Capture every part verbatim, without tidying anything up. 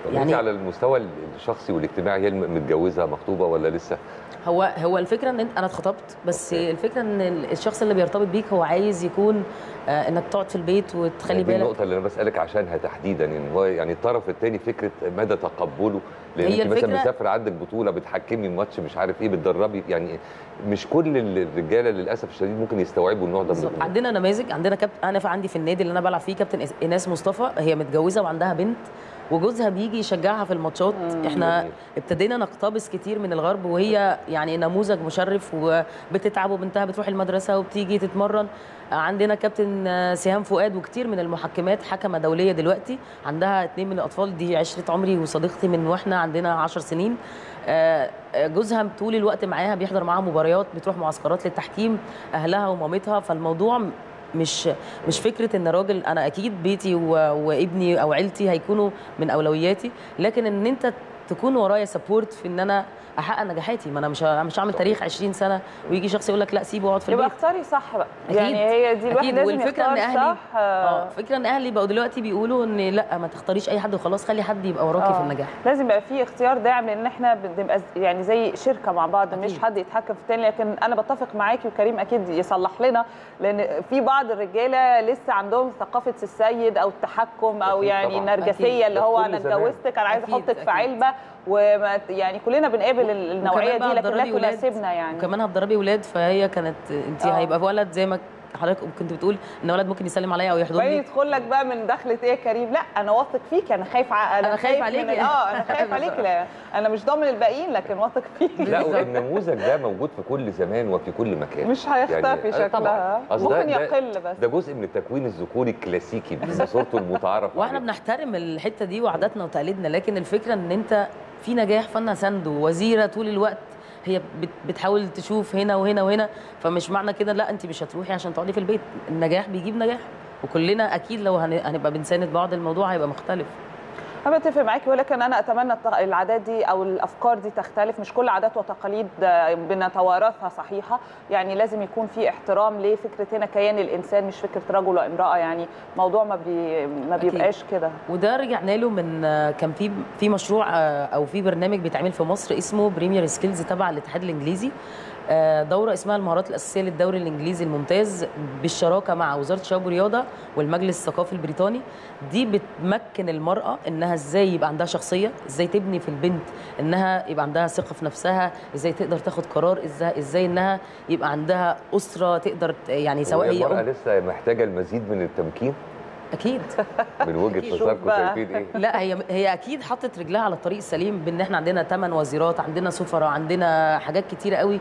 يعني على المستوى الشخصي والاجتماعي، هي متجوزه مخطوبه ولا لسه؟ هو هو الفكره ان انا اتخطبت، بس أوكي. الفكره ان الشخص اللي بيرتبط بيك هو عايز يكون آه انك تقعد في البيت وتخلي بالك. دي النقطه اللي انا بسالك عشانها تحديدا، ان هو يعني الطرف الثاني فكره مدى تقبله، لان انت مثلا مسافره عندك بطوله، بتحكمي ماتش مش عارف ايه، بتدربي، يعني مش كل الرجاله للاسف الشديد ممكن يستوعبوا النوع ده من الامور. عندنا نماذج، عندنا كابتن، انا عندي في النادي اللي انا بلعب فيه كابتن ايناس مصطفى، هي متجوزه وعندها بنت وجوزها بيجي يشجعها في الماتشات. احنا جميل. ابتدينا نقتبس كتير من الغرب، وهي يعني نموذج مشرف وبتتعب، وبنتها بتروح المدرسه وبتيجي تتمرن. عندنا كابتن سهام فؤاد وكتير من المحكمات، حكمه دوليه دلوقتي، عندها اتنين من الاطفال، دي عشره عمري وصديقتي من واحنا عندنا عشر سنين. جوزها طول الوقت معاها، بيحضر معاها مباريات، بتروح معسكرات للتحكيم، اهلها ومامتها. فالموضوع مش مش فكره ان راجل، انا اكيد بيتي وابني او عيلتي هيكونوا من اولوياتي، لكن ان انت تكون ورايا سبورت في ان انا احقق نجاحاتي. ما انا مش مش هعمل تاريخ عشرين سنه ويجي شخص يقول لك لا سيبه واقعد في البيت. يبقى اختاري صح بقى. أكيد. يعني هي دي الواحد لازم والفكره ان يختار اهلي صح. اه فكره ان اهلي بقوا دلوقتي بيقولوا ان لا ما تختاريش اي حد وخلاص، خلي حد يبقى وراكي في النجاح. لازم يبقى في اختيار داعم، لان احنا بنبقى يعني زي شركه مع بعض. أكيد. مش حد يتحكم في الثاني. لكن انا بتفق معاكي، وكريم اكيد يصلح لنا، لان في بعض الرجاله لسه عندهم ثقافه السيد او التحكم او يعني النرجسيه، اللي هو انا اتجوزتك انا عايز احطك في علبه، ويعني كلنا بنقابل النوعيه دي، لكن لا تناسبنا يعني. وكمان هتدربي ولاد، فهي كانت انت هيبقى ولد زي ما حضرتك كنت بتقول ان ولد ممكن يسلم عليا او يحضني، باين يدخل لك بقى من دخله ايه يا كريم، لا انا واثق فيك، انا خايف ع... انا, أنا خايف عليكي. اه انا خايف عليكي، لا انا مش ضامن الباقيين لكن واثق فيك. لا والنموذج ده موجود في كل زمان وفي كل مكان، مش هيختفي يعني شكلها، ممكن يقل بس. ده جزء من التكوين الذكوري الكلاسيكي بصورته المتعارف واحنا بنحترم الحته دي وعاداتنا وتقاليدنا، لكن الفكره ان انت في نجاح فانا سنده. وزيره طول الوقت هي بتحاول تشوف هنا وهنا وهنا، فمش معنى كده لا انت مش هتروحي عشان تقعدي في البيت. النجاح بيجيب نجاح، وكلنا اكيد لو هنبقى بنساند بعض الموضوع هيبقى مختلف. انا بتفق معاكي، ولكن انا اتمنى العادات دي او الافكار دي تختلف. مش كل عادات وتقاليد بنتوارثها صحيحه، يعني لازم يكون في احترام لفكره هنا كيان الانسان، مش فكره رجل وامراه. يعني موضوع ما بي ما بيبقاش كده. وده رجعنا له من كان في في مشروع او في برنامج بيتعمل في مصر اسمه بريمير سكيلز تبع الاتحاد الانجليزي، دوره اسمها المهارات الاساسيه للدوري الانجليزي الممتاز، بالشراكه مع وزاره الشباب والرياضه والمجلس الثقافي البريطاني. دي بتمكن المراه انها ازاي يبقى عندها شخصيه، ازاي تبني في البنت انها يبقى عندها ثقه في نفسها، ازاي تقدر تاخد قرار، ازاي ازاي انها يبقى عندها اسره تقدر يعني سواء هي المراه لسه محتاجه المزيد من التمكين. اكيد من وجهه نظركم شايفين ايه؟ لا هي هي اكيد حطت رجلها على الطريق السليم، بان احنا عندنا ثمان وزيرات، عندنا سفراء، عندنا حاجات كتيره قوي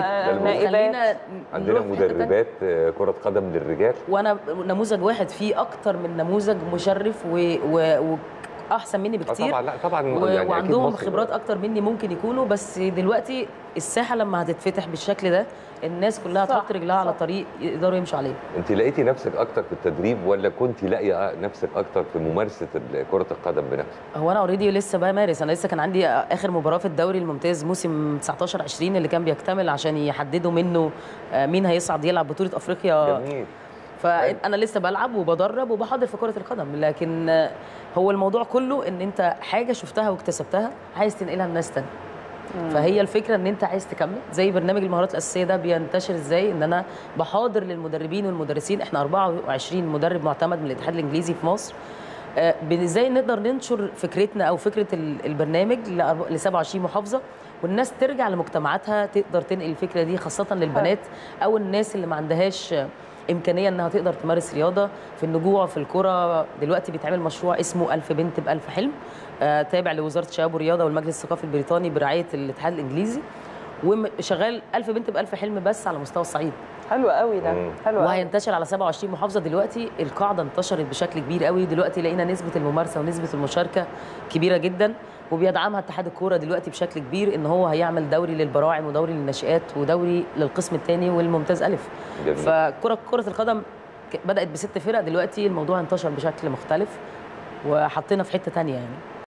نائبات، عندنا مدربات كره قدم للرجال. وانا نموذج واحد في اكتر من نموذج مشرف و, و... و... احسن مني بكتير. طبعا لا طبعا و... يعني وعندهم خبرات اكتر مني ممكن يكونوا، بس دلوقتي الساحه لما هتتفتح بالشكل ده الناس كلها تحط رجلها على طريق يقدروا يمشوا عليه. انت لقيتي نفسك اكتر في التدريب ولا كنت لاقيه نفسك اكتر في ممارسه كره القدم بنفسك؟ هو انا اوريدي لسه بمارس، انا لسه كان عندي اخر مباراه في الدوري الممتاز موسم تسعتاشر عشرين اللي كان بيكتمل عشان يحددوا منه مين هيصعد يلعب بطوله افريقيا. جميل. فانا لسه بلعب وبدرب وبحاضر في كره القدم، لكن هو الموضوع كله ان انت حاجه شفتها واكتسبتها عايز تنقلها لناس تانيه. فهي الفكره ان انت عايز تكمل. زي برنامج المهارات الاساسيه ده بينتشر ازاي، ان انا بحاضر للمدربين والمدرسين، احنا أربعة وعشرين مدرب معتمد من الاتحاد الانجليزي في مصر، ازاي نقدر ننشر فكرتنا او فكره البرنامج ل سبعة وعشرين محافظه، والناس ترجع لمجتمعاتها تقدر تنقل الفكره دي، خاصه للبنات او الناس اللي ما عندهاش امكانيه انها تقدر تمارس رياضه. في النجوع في الكره دلوقتي بيتعمل مشروع اسمه ألف بنت بألف حلم، آه تابع لوزاره الشباب والرياضه والمجلس الثقافي البريطاني برعايه الاتحاد الانجليزي، وشغال ألف بنت بألف حلم بس على مستوى الصعيد. حلو قوي ده، حلو قوي. وهينتشر على سبعة وعشرين محافظه. دلوقتي القاعده انتشرت بشكل كبير قوي، دلوقتي لقينا نسبه الممارسه ونسبه المشاركه كبيره جدا، وبيدعمها اتحاد الكوره دلوقتي بشكل كبير، ان هو هيعمل دوري للبراعم ودوري للناشئات ودوري للقسم الثاني والممتاز الف. فكره كره القدم بدات بست فرق، دلوقتي الموضوع انتشر بشكل مختلف وحطينا في حته ثانيه يعني.